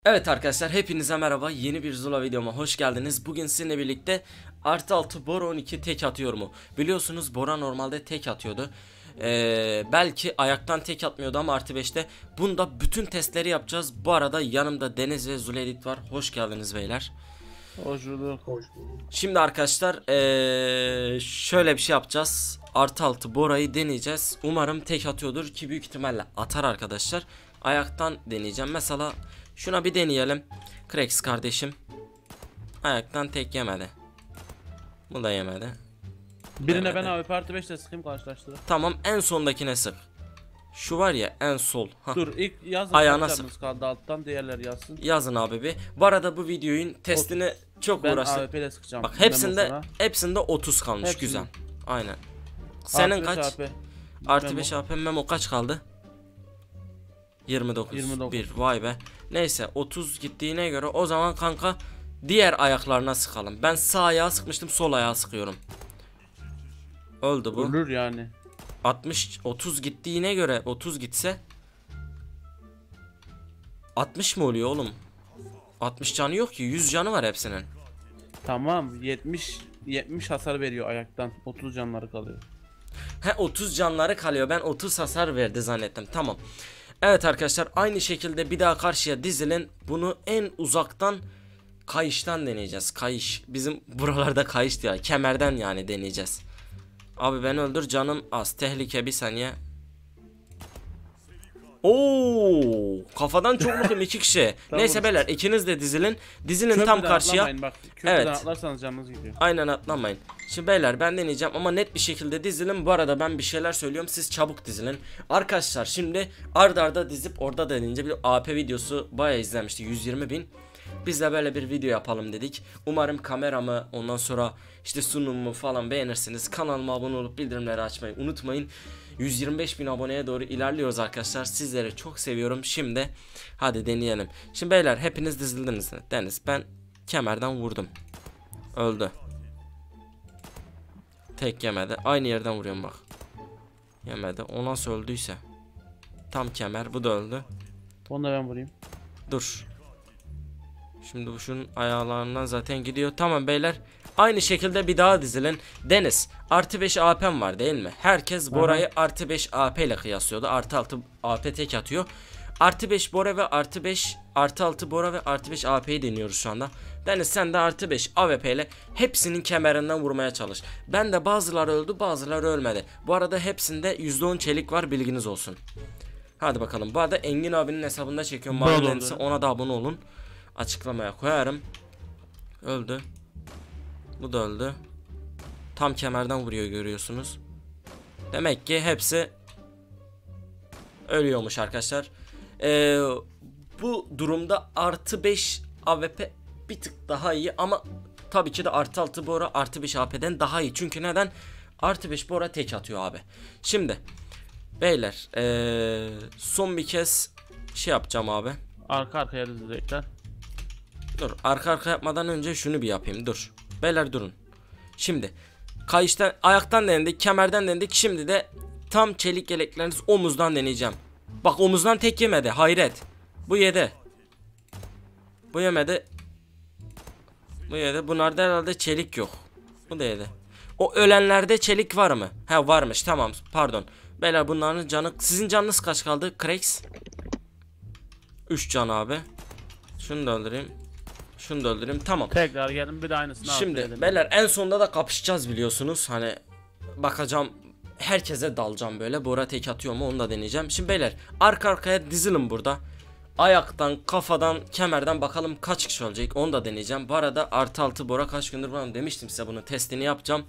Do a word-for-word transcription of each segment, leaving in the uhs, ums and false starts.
Evet arkadaşlar, hepinize merhaba, yeni bir Zula videoma hoş geldiniz. Bugün sizinle birlikte artı altı Bora on iki tek atıyor mu? Biliyorsunuz Bora normalde tek atıyordu. Ee, belki ayaktan tek atmıyordu ama artı beşte bunda bütün testleri yapacağız. Bu arada yanımda Deniz ve Zula Edit var. Hoş geldiniz beyler. Hoş bulduk. Hoş bulduk. Şimdi arkadaşlar ee, şöyle bir şey yapacağız. Artı altı Bora'yı deneyeceğiz. Umarım tek atıyordur ki büyük ihtimalle atar arkadaşlar. Ayaktan deneyeceğim. Mesela şuna bir deneyelim. Krex kardeşim ayaktan tek yemedi. Bu da yemedi. Birine Yemedi. ben abi parti beşte sıkayım karşılaştırıp. Tamam, en sondakine sık. Şu var ya, en sol. Hah. Dur ilk yazın. Ayağına Ayağına kaldı alttan, diğerleri yazsın. Yazın abi bir. Bu arada bu videonun testini çok Ben uğraştım. A W P ile sıkacağım. Bak hepsinde Memo hepsinde otuz kalmış. Hepsinde. Güzel. Aynen. Senin kaç? A W P. Artı Memo. beş A P Memo kaç kaldı? yirmi dokuz. yirmi dokuz. bir, vay be. Neyse, otuz gittiğine göre o zaman kanka diğer ayaklarına sıkalım. Ben sağ ayağı sıkmıştım, sol ayağı sıkıyorum. Öldü bu. Ölür yani. altmış otuz gittiğine göre otuz gitse altmış mı oluyor oğlum? altmış canı yok ki, yüz canı var hepsinin. Tamam yetmiş yetmiş hasar veriyor ayaktan. otuz canları kalıyor. He, otuz canları kalıyor, ben otuz hasar verdi zannettim. Tamam. Evet arkadaşlar, aynı şekilde bir daha karşıya dizilin. Bunu en uzaktan kayıştan deneyeceğiz. Kayış. Bizim buralarda kayış diyor. Kemerden yani deneyeceğiz. Abi ben öldür, canım az. Tehlike, bir saniye. Oo, kafadan çok mutluyum iki kişi. Tamam. Neyse beyler, ikiniz de dizilin. Dizilin Köprüden tam karşıya. atlamayın bak. Köprüden Evet. atlarsanız canınız gidiyor. Aynen, atlamayın. Şimdi beyler ben deneyeceğim ama net bir şekilde dizilin. Bu arada ben bir şeyler söylüyorum, siz çabuk dizilin. Arkadaşlar şimdi arda arda dizip orada deneyince bir A P videosu bayağı izlenmişti, yüz yirmi bin. Biz de böyle bir video yapalım dedik. Umarım kameramı, ondan sonra işte sunumumu falan beğenirsiniz. Kanalıma abone olup bildirimleri açmayı unutmayın. yüz yirmi beş bin aboneye doğru ilerliyoruz arkadaşlar. Sizleri çok seviyorum. Şimdi hadi deneyelim. Şimdi beyler hepiniz dizildiniz. Deniz, ben kemerden vurdum. Öldü. Tek yemedi. Aynı yerden vuruyorum bak. Yemedi. O nasıl öldüyse. Tam kemer. Bu da öldü. Onu da ben vurayım. Dur. Şimdi bu şunun ayağlarından zaten gidiyor. Tamam beyler. Aynı şekilde bir daha dizilin. Deniz, artı beş A P'm var değil mi? Herkes Bora'yı artı beş A P ile kıyaslıyordu. Artı altı A P tek atıyor. Artı beş Bora ve artı beş artı altı Bora ve artı beş A P'yi deniyoruz şu anda. Deniz, sen de artı beş A W P ile hepsinin kemerinden vurmaya çalış. Ben de bazıları öldü, bazıları ölmedi. Bu arada hepsinde yüzde on çelik var, bilginiz olsun. Hadi bakalım. Bu arada Engin abinin hesabında çekiyorum. Mavi, ona da abone olun. Açıklamaya koyarım. Öldü. Bu da öldü. Tam kemerden vuruyor, görüyorsunuz. Demek ki hepsi ölüyormuş arkadaşlar. Ee, bu durumda artı beş A W P bir tık daha iyi ama tabii ki de artı altı Bora artı beş A P'den daha iyi. Çünkü neden? Artı beş Bora tek atıyor abi. Şimdi beyler ee, son bir kez şey yapacağım abi. Arka arkaya dizilecekler. Dur, arka arka yapmadan önce şunu bir yapayım, dur. Beyler durun. Şimdi kayıştan, ayaktan denedik, kemerden denedik. Şimdi de tam çelik yelekleriniz omuzdan deneyeceğim. Bak, omuzdan tek yemedi, hayret. Bu yedi. Bu yemedi. Bu yedi. Bunlarda herhalde çelik yok. Bu da yedi. O ölenlerde çelik var mı? He, varmış, tamam, pardon. Beyler bunların canı, sizin canınız kaç kaldı? Krex üç can abi. Şunu da öldüreyim. Şunu da öldüreyim, tamam. Tekrar gelin bir de aynısını Şimdi beyler en sonunda da kapışacağız biliyorsunuz. Hani bakacağım, herkese dalacağım böyle. Bora tek atıyor mu onu da deneyeceğim. Şimdi beyler arka arkaya dizilin burada. Ayaktan, kafadan, kemerden bakalım kaç kişi olacak, onu da deneyeceğim. Bu arada artı altı Bora kaç gündür buram demiştim size, bunun testini yapacağım.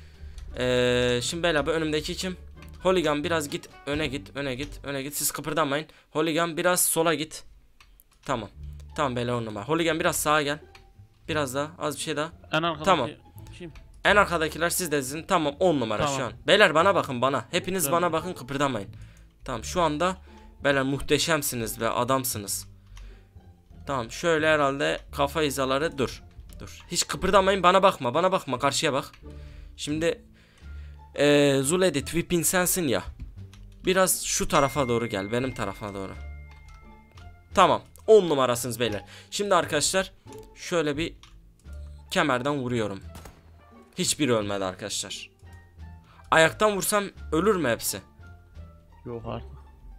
Ee, şimdi beyler bu önümdeki kim? Holigan, biraz git öne git öne git öne git, siz kıpırdamayın. Holigan biraz sola git. Tamam. Tamam beyler, on numara. Holigan biraz sağa gel. Biraz daha, az bir şey daha. En arkadaki Tamam. kim? En arkadakiler siz de dizin. Tamam, on numara Tamam. şu an. Beyler bana bakın, bana. Hepiniz Tamam. bana bakın, kıpırdamayın. Tamam, şu anda beyler muhteşemsiniz ve adamsınız. Tamam, şöyle herhalde kafa hizaları, dur. Dur. Hiç kıpırdamayın, bana bakma, bana bakma, karşıya bak. Şimdi ee, Zula Edit Vipin sensin ya. Biraz şu tarafa doğru gel, benim tarafa doğru. Tamam. on numarasınız beyler. Şimdi arkadaşlar şöyle bir kemerden vuruyorum. Hiçbiri ölmedi arkadaşlar. Ayaktan vursam ölür mü hepsi? Yok artık.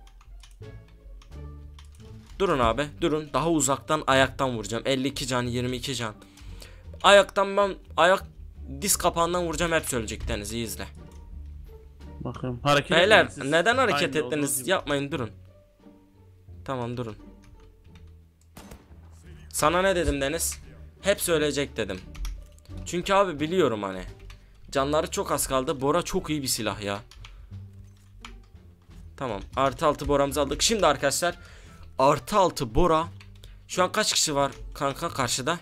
Durun abi, durun. Daha uzaktan ayaktan vuracağım. elli iki can, yirmi iki can. Ayaktan ben ayak diz kapağından vuracağım, hepsi ölecek Deniz, iyi izle. Bakın hareket Beyler etmeyin siz. neden hareket Aynı olduğunuz ettiniz? gibi. Yapmayın, durun. Tamam, durun. Sana ne dedim Deniz? Hepsi ölecek dedim. Çünkü abi biliyorum hani. Canları çok az kaldı. Bora çok iyi bir silah ya. Tamam. Artı altı boramızı aldık. Şimdi arkadaşlar artı altı bora. Şu an kaç kişi var kanka karşıda?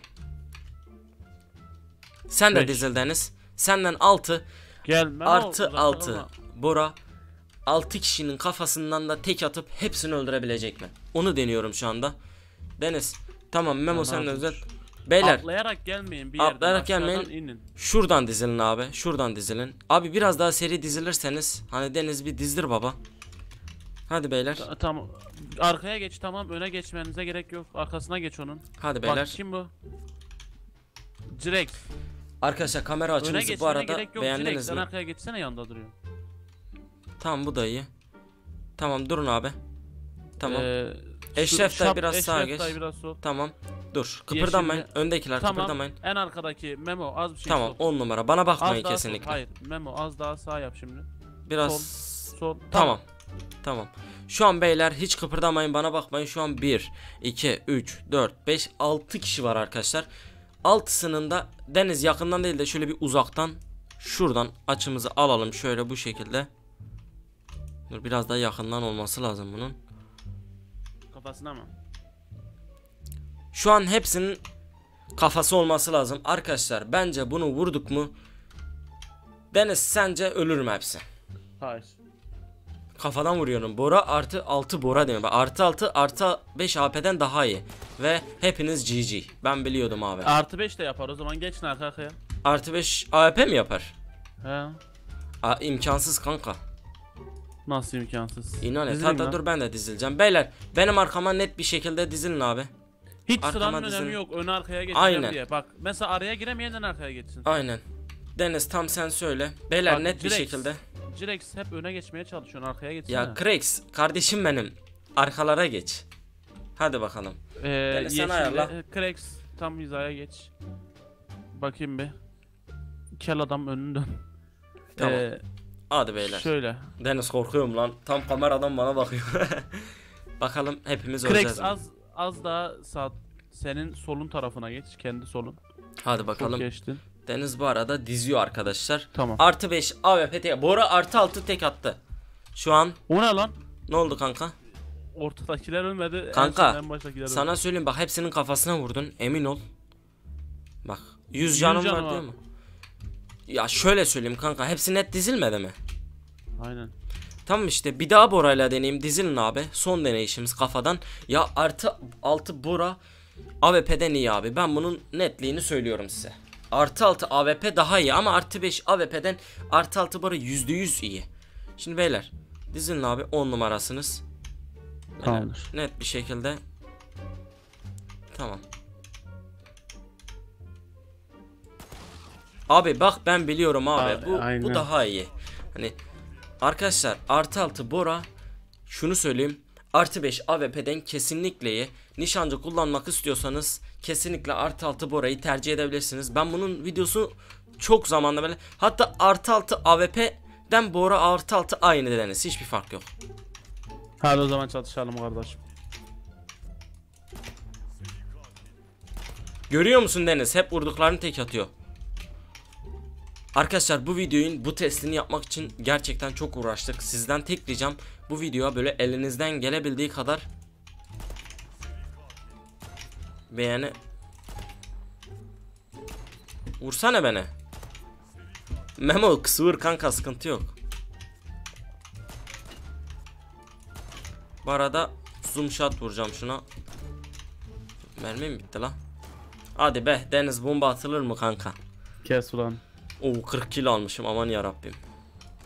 Sen de Beş. dizil Deniz. Senden altı. Gelme. Artı altı bora. altı kişinin kafasından da tek atıp hepsini öldürebilecek mi? Onu deniyorum şu anda. Deniz. Tamam Memo Tamam, sen de abi. özel. Beyler Atlayarak gelmeyin bir yerden. atlayarak aşağıdan gelmeyin. inin. Şuradan dizilin abi. Şuradan dizilin. Abi biraz daha seri dizilirseniz. Hani Deniz bir dizdir baba. Hadi beyler. Ta- Tamam. Arkaya geç, tamam, öne geçmenize gerek yok. Arkasına geç onun. Hadi Bak beyler. kim bu? Jirex. Arkadaşlar kamera Öne açınızı bu geçmene arada gerek yok. Jirex beğendiniz sen mi? arkaya geçsene, yanında duruyor. Tamam bu da iyi. Tamam durun abi. Tamam. Ee, Eşref şu- dayı şap- biraz sağa Eşref geç. dayı biraz sol. Tamam. Dur. Kıpırdamayın. Yeşilli- Öndekiler Tamam. kıpırdamayın. En arkadaki Memo az bir şey Tamam sol. on numara. Bana Az bakmayın daha kesinlikle. sol. Hayır Memo az daha sağ yap şimdi. Biraz Sol. Tamam. Tamam. Şu an beyler hiç kıpırdamayın, bana bakmayın. Şu an bir, iki, üç, dört, beş, altı kişi var arkadaşlar. altısının da Deniz yakından değil de şöyle bir uzaktan şuradan açımızı alalım şöyle bu şekilde. Dur biraz daha yakından olması lazım bunun. Kafasına mı? Şu an hepsinin kafası olması lazım. Arkadaşlar bence bunu vurduk mu Deniz sence ölür mü hepsi? Hayır. Kafadan vuruyorum. Bora artı altı Bora demiyor. Bak, artı altı artı beş A P'den daha iyi. Ve hepiniz G G. Ben biliyordum abi. Artı beş de yapar, o zaman geçin arka arkaya. Artı beş A P mi yapar? He. Aa, imkansız kanka. Nasıl imkansız? İnan et. Dizileyim Hatta lan. dur ben de dizileceğim. Beyler benim arkama net bir şekilde dizilin abi. Hiç arkama sıranın dizin. önemi yok. Ön arkaya geçeceğim Aynen. diye. Bak mesela araya giremeyenden arkaya geçsin. Aynen. Deniz tam sen söyle. Beyler Bak, net bir Jirex. şekilde. Jirex hep öne geçmeye çalışıyorsun, arkaya geçsene. Ya Krex kardeşim benim. Arkalara geç. Hadi bakalım. Ee, Deniz, sen yeşille, ayarla. e, Krex tam hizaya geç. Bakayım bir. Kel adam önünden. Tamam. Ee, Hadi beyler. şöyle. Deniz korkuyorum lan. Tam kameradan bana bakıyor. Bakalım hepimiz öleceğiz Krex mi? az az daha sağ, senin solun tarafına geç, kendi solun. Hadi Çok bakalım. geçtin. Deniz bu arada diziyor arkadaşlar. Tamam. Artı beş A W P tek. Bora artı altı tek attı. Şu an O ne lan? ne oldu kanka? Ortadakiler ölmedi. en Kanka, son en baştakiler Sana öldü. söyleyeyim bak hepsinin kafasına vurdun. Emin ol. Bak yüz canım var canım değil var. mi? Ya şöyle söyleyeyim kanka. Hepsi net dizilmedi mi? Aynen. Tamam işte bir daha Bora'yla deneyeyim. Dizilin abi. Son deneyişimiz kafadan. Ya artı altı Bora A W P'den iyi abi. Ben bunun netliğini söylüyorum size. Artı altı A W P daha iyi ama artı beş A W P'den artı altı Bora yüzde yüz iyi. Şimdi beyler dizilin abi, on numarasınız. Beyler, Tamamdır. net bir şekilde. Tamam. Abi bak ben biliyorum abi. Abi, bu bu aynen. daha iyi. Hani arkadaşlar artı altı Bora şunu söyleyeyim. Artı beş A W P'den kesinlikle iyi. Nişancı kullanmak istiyorsanız kesinlikle artı altı Bora'yı tercih edebilirsiniz. Ben bunun videosu çok zamanda böyle. Hatta artı altı A W P'den Bora artı altı aynı Deniz. Hiçbir fark yok. Hadi o zaman çatışalım kardeşim. Görüyor musun Deniz? Hep vurduklarını tek atıyor. Arkadaşlar bu videonun bu testini yapmak için gerçekten çok uğraştık. Sizden tek ricam bu videoya böyle elinizden gelebildiği kadar beğeni. Vursana beni. Memo kısır kanka, sıkıntı yok. Bu arada zoom shot vuracağım şuna. Mermi mi bitti la? Hadi be Deniz, bomba atılır mı kanka? Kes ulan. Oo kırk kilo almışım, aman yarabbim.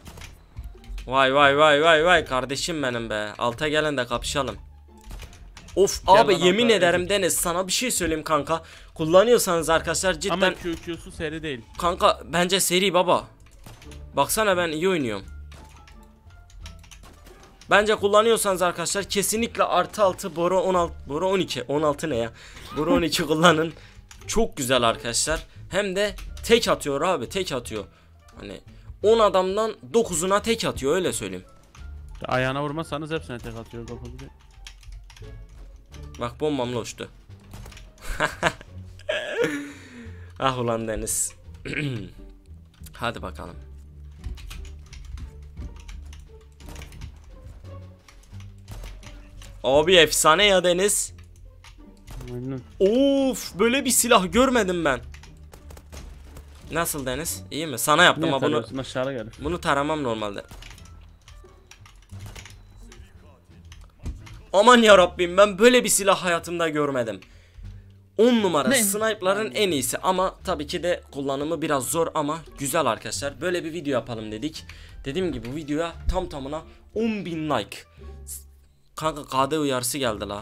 Vay vay vay vay vay kardeşim benim be. Alta gelin de kapışalım. Of Gel abi lan yemin abi, ederim ezik. Deniz sana bir şey söyleyeyim kanka. Kullanıyorsanız arkadaşlar cidden Ama Q Q'su seri değil. kanka bence seri baba. Baksana ben iyi oynuyorum. Bence kullanıyorsanız arkadaşlar kesinlikle artı altı boru on altı boru on iki on altı ne ya? Boru on iki kullanın. Çok güzel arkadaşlar. Hem de tek atıyor abi, tek atıyor. Hani on adamdan dokuzuna tek atıyor öyle söyleyeyim. Ayağına vurmazsanız hepsine tek atıyor dokuzu. Bak bombamla uçtu. Ah ulan Deniz. Hadi bakalım. Abi efsane ya Deniz. Aynen. Of böyle bir silah görmedim ben. Nasıl Deniz? İyi mi? Sana yaptım Niye ama bunu tarıyorsun? Aşağıda gelir. bunu taramam normalde. Aman ya Rabbim ben böyle bir silah hayatımda görmedim. on numara Ne? sniper'ların en iyisi ama tabii ki de kullanımı biraz zor ama güzel arkadaşlar. Böyle bir video yapalım dedik. Dediğim gibi bu videoya tam tamına on bin like. Kanka K D uyarısı geldi la.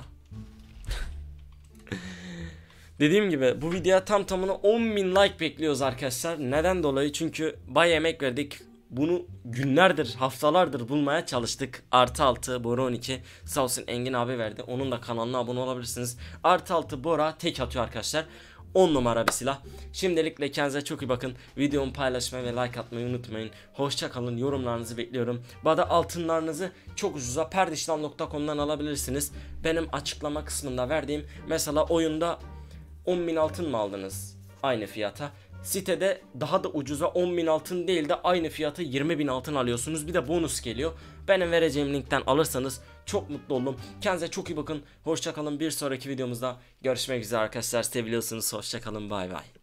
Dediğim gibi bu videoya tam tamına on bin like bekliyoruz arkadaşlar. Neden dolayı? Çünkü bayağı emek verdik. Bunu günlerdir, haftalardır bulmaya çalıştık. Artı altı Bora on iki. Sağ olsun Engin abi verdi. Onun da kanalına abone olabilirsiniz. Artı altı Bora tek atıyor arkadaşlar. on numara bir silah. Şimdilik kendinize çok iyi bakın. Videomu paylaşmayı ve like atmayı unutmayın. Hoşça kalın. Yorumlarınızı bekliyorum. Bu da altınlarınızı çok ucuza perdişlam nokta com'dan alabilirsiniz. Benim açıklama kısmında verdiğim mesela oyunda on bin altın mı aldınız? Aynı fiyata. Sitede daha da ucuza on bin altın değil de aynı fiyata yirmi bin altın alıyorsunuz. Bir de bonus geliyor. Benim vereceğim linkten alırsanız çok mutlu olurum. Kendinize çok iyi bakın. Hoşça kalın. Bir sonraki videomuzda görüşmek üzere arkadaşlar. Seviliyorsunuz. Hoşça kalın. Bay bay.